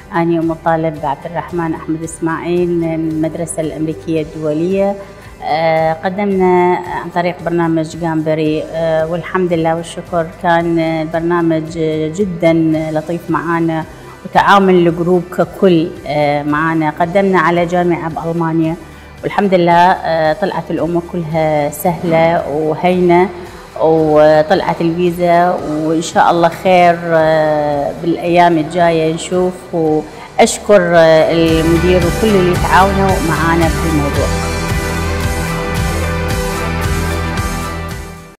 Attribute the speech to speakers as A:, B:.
A: أنا أم طالب عبد الرحمن أحمد إسماعيل من المدرسة الأمريكية الدولية. قدمنا عن طريق برنامج جانبري، والحمد لله والشكر كان البرنامج جدا لطيف معنا، وتعامل الجروب ككل معنا. قدمنا على جامعة بألمانيا، والحمد لله طلعت الأمور كلها سهلة وهينة، وطلعت الفيزا، وإن شاء الله خير بالأيام الجاية نشوف. وأشكر المدير وكل اللي تعاونوا معنا في الموضوع.